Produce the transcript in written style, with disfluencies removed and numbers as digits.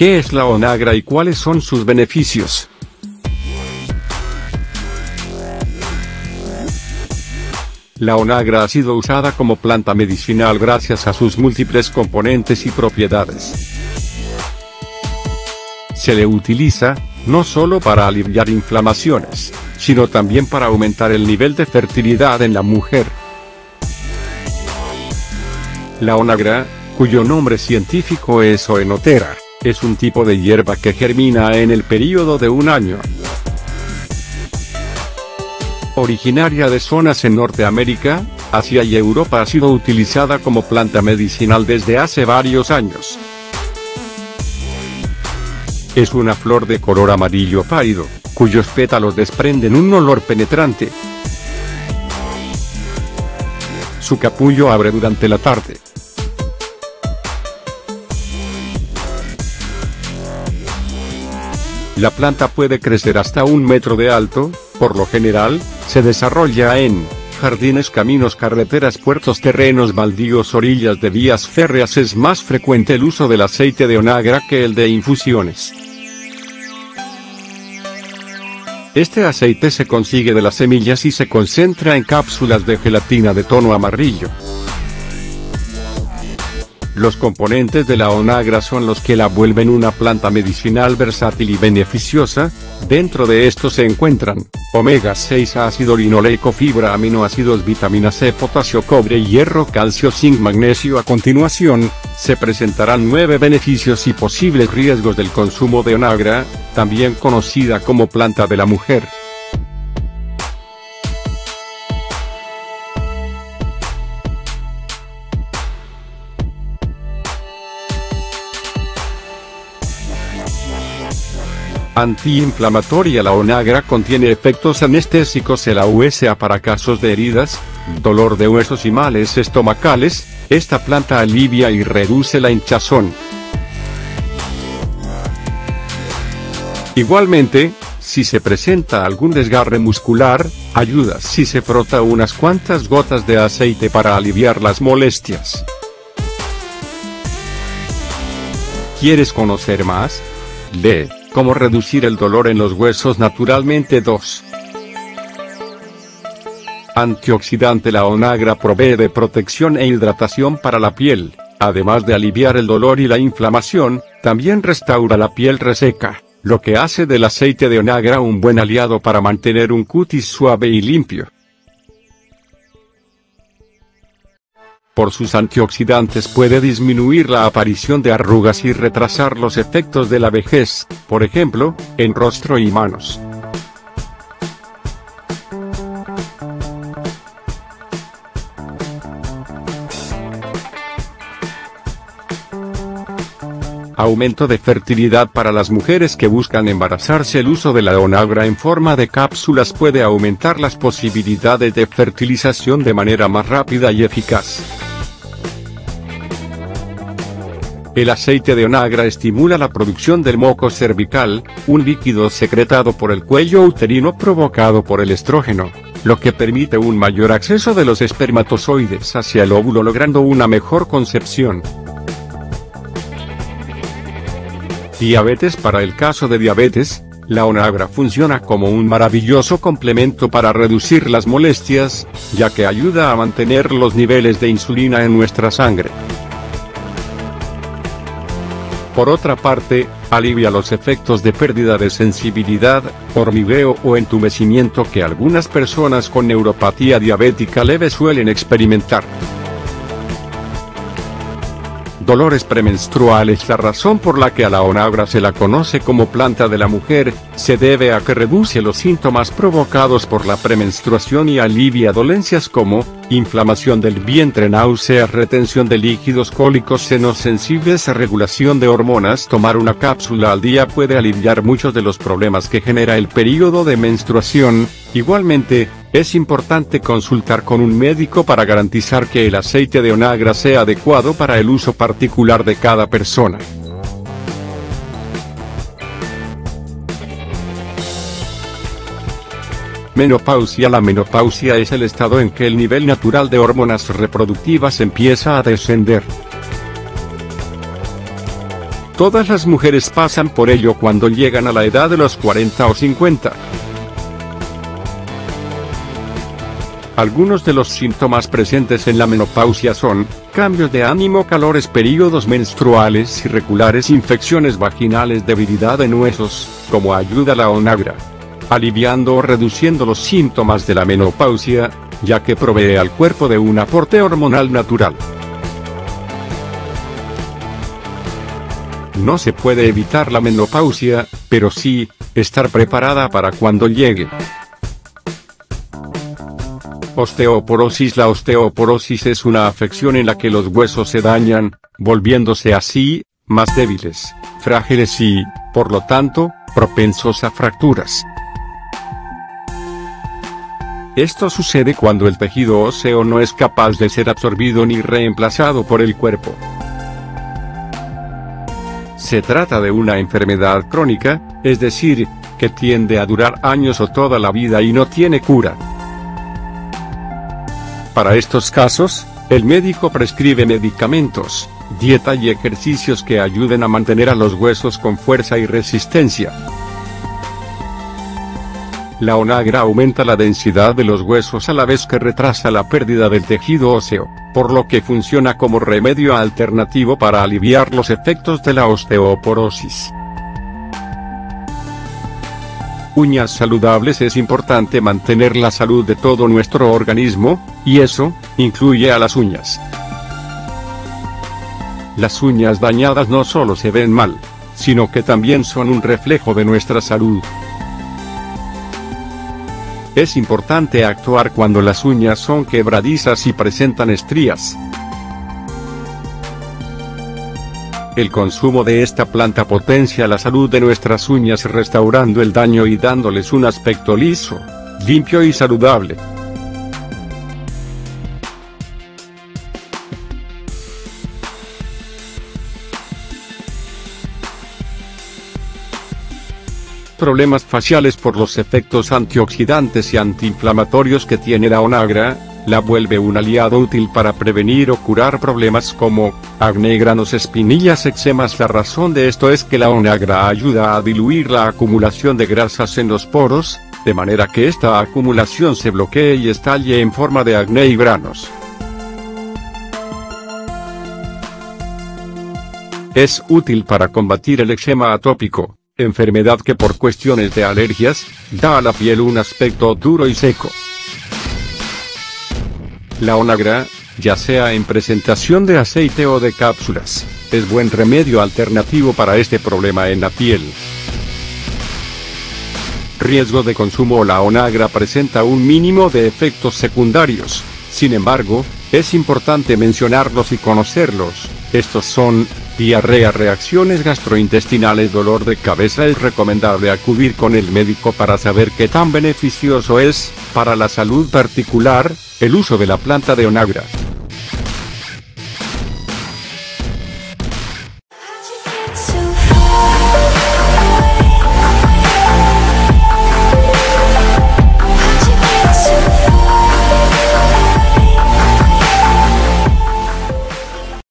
¿Qué es la onagra y cuáles son sus beneficios? La onagra ha sido usada como planta medicinal gracias a sus múltiples componentes y propiedades. Se le utiliza, no solo para aliviar inflamaciones, sino también para aumentar el nivel de fertilidad en la mujer. La onagra, cuyo nombre científico es Oenotera, es un tipo de hierba que germina en el período de un año. Originaria de zonas en Norteamérica, Asia y Europa, ha sido utilizada como planta medicinal desde hace varios años. Es una flor de color amarillo pálido, cuyos pétalos desprenden un olor penetrante. Su capullo abre durante la tarde. La planta puede crecer hasta 1 metro de alto. Por lo general, se desarrolla en jardines, caminos, carreteras, puertos, terrenos baldíos, orillas de vías férreas. Es más frecuente el uso del aceite de onagra que el de infusiones. Este aceite se consigue de las semillas y se concentra en cápsulas de gelatina de tono amarillo. Los componentes de la onagra son los que la vuelven una planta medicinal versátil y beneficiosa. Dentro de estos se encuentran omega 6, ácido linoleico, fibra, aminoácidos, vitamina C, potasio, cobre, hierro, calcio, zinc, magnesio. A continuación, se presentarán 9 beneficios y posibles riesgos del consumo de onagra, también conocida como planta de la mujer. Antiinflamatoria. La onagra contiene efectos anestésicos en la USA para casos de heridas, dolor de huesos y males estomacales. Esta planta alivia y reduce la hinchazón. Igualmente, si se presenta algún desgarre muscular, ayuda si se frota unas cuantas gotas de aceite para aliviar las molestias. ¿Quieres conocer más? Lee Cómo reducir el dolor en los huesos naturalmente 2. Antioxidante. La onagra provee de protección e hidratación para la piel, además de aliviar el dolor y la inflamación, también restaura la piel reseca, lo que hace del aceite de onagra un buen aliado para mantener un cutis suave y limpio. Por sus antioxidantes puede disminuir la aparición de arrugas y retrasar los efectos de la vejez, por ejemplo, en rostro y manos. Aumento de fertilidad para las mujeres que buscan embarazarse. El uso de la onagra en forma de cápsulas puede aumentar las posibilidades de fertilización de manera más rápida y eficaz. El aceite de onagra estimula la producción del moco cervical, un líquido secretado por el cuello uterino provocado por el estrógeno, lo que permite un mayor acceso de los espermatozoides hacia el óvulo, logrando una mejor concepción. Diabetes. Para el caso de diabetes, la onagra funciona como un maravilloso complemento para reducir las molestias, ya que ayuda a mantener los niveles de insulina en nuestra sangre. Por otra parte, alivia los efectos de pérdida de sensibilidad, hormigueo o entumecimiento que algunas personas con neuropatía diabética leve suelen experimentar. Dolores premenstruales. La razón por la que a la onagra se la conoce como planta de la mujer, se debe a que reduce los síntomas provocados por la premenstruación y alivia dolencias como inflamación del vientre, náuseas, retención de líquidos, cólicos, senos sensibles, regulación de hormonas. Tomar una cápsula al día puede aliviar muchos de los problemas que genera el período de menstruación. Igualmente, es importante consultar con un médico para garantizar que el aceite de onagra sea adecuado para el uso particular de cada persona. Menopausia. La menopausia es el estado en que el nivel natural de hormonas reproductivas empieza a descender. todas las mujeres pasan por ello cuando llegan a la edad de los 40 o 50. Algunos de los síntomas presentes en la menopausia son cambios de ánimo, calores, periodos menstruales irregulares, infecciones vaginales, debilidad en huesos. Como ayuda la Onagra, aliviando o reduciendo los síntomas de la menopausia, ya que provee al cuerpo de un aporte hormonal natural. No se puede evitar la menopausia, pero sí estar preparada para cuando llegue. Osteoporosis. La osteoporosis es una afección en la que los huesos se dañan, volviéndose así más débiles, frágiles y, por lo tanto, propensos a fracturas. Esto sucede cuando el tejido óseo no es capaz de ser absorbido ni reemplazado por el cuerpo. Se trata de una enfermedad crónica, es decir, que tiende a durar años o toda la vida y no tiene cura. Para estos casos, el médico prescribe medicamentos, dieta y ejercicios que ayuden a mantener a los huesos con fuerza y resistencia. La Onagra aumenta la densidad de los huesos a la vez que retrasa la pérdida del tejido óseo, por lo que funciona como remedio alternativo para aliviar los efectos de la osteoporosis. Uñas saludables. Es importante mantener la salud de todo nuestro organismo, y eso incluye a las uñas. Las uñas dañadas no solo se ven mal, sino que también son un reflejo de nuestra salud. Es importante actuar cuando las uñas son quebradizas y presentan estrías. El consumo de esta planta potencia la salud de nuestras uñas, restaurando el daño y dándoles un aspecto liso, limpio y saludable. Problemas faciales. Por los efectos antioxidantes y antiinflamatorios que tiene la Onagra, la vuelve un aliado útil para prevenir o curar problemas como acné, granos, espinillas, eczemas. La razón de esto es que la Onagra ayuda a diluir la acumulación de grasas en los poros, de manera que esta acumulación se bloquee y estalle en forma de acné y granos. Es útil para combatir el eczema atópico, enfermedad que por cuestiones de alergias, da a la piel un aspecto duro y seco. La Onagra, ya sea en presentación de aceite o de cápsulas, es buen remedio alternativo para este problema en la piel. Riesgo de consumo. La Onagra presenta un mínimo de efectos secundarios, sin embargo, es importante mencionarlos y conocerlos. Estos son diarrea, reacciones gastrointestinales, dolor de cabeza. Es recomendable acudir con el médico para saber qué tan beneficioso es, para la salud particular, el uso de la planta de Onagra.